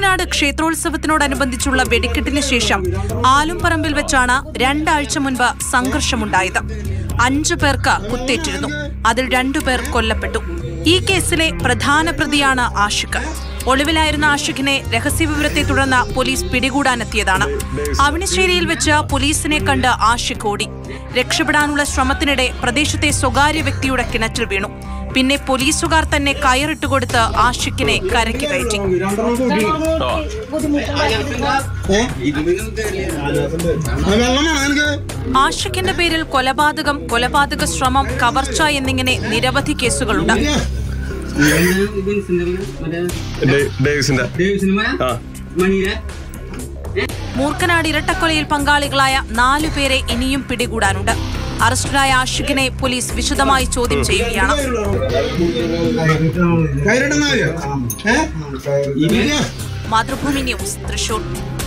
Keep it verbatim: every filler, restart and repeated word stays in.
മൂർക്കനാട് ക്ഷേത്രോത്സവത്തിനോടനുബന്ധിച്ചുള്ള വെടിക്കെട്ടിന് ശേഷം ആലുംപറമ്പിൽ വെച്ചാണ് രണ്ടാഴ്ച മുൻപ് സംഘർഷമുണ്ടായത്. അഞ്ചു പേർക്ക് കുത്തേറ്റിരുന്നു. അതിൽ രണ്ടുപേർ കൊല്ലപ്പെട്ടു. ഈ കേസിലെ പ്രധാന പ്രതിയാണ് ആഷിഖ്. ഒളിവിലായിരുന്ന ആഷിഖിനെ രഹസ്യവിവരത്തെ തുടർന്ന് പോലീസ് പിടികൂടാനെത്തിയതാണ്. അവണിശ്ശേരിയിൽ വെച്ച് പോലീസിനെ കണ്ട് ആഷിഖ് ഓടി. രക്ഷപ്പെടാനുള്ള ശ്രമത്തിനിടെ പ്രദേശത്തെ സ്വകാര്യ വ്യക്തിയുടെ കിണറ്റിൽ വീണു. പിന്നെ പോലീസുകാർ തന്നെ കയറിട്ടുകൊടുത്ത് ആഷിഖിനെ കരയ്ക്ക് കയറ്റി. ആഷിഖിന്റെ പേരിൽ കൊലപാതകം, കൊലപാതക ശ്രമം, കവർച്ച എന്നിങ്ങനെ നിരവധി കേസുകളുണ്ട്. മൂർക്കനാട് ഇരട്ടക്കൊലയിൽ പങ്കാളികളായ നാലു പേരെ ഇനിയും പിടികൂടാനുണ്ട്. അറസ്റ്റിലായ ആഷിഖിനെ പോലീസ് വിശദമായി ചോദ്യം ചെയ്യുകയാണ്. മാതൃഭൂമി ന്യൂസ്, തൃശൂർ.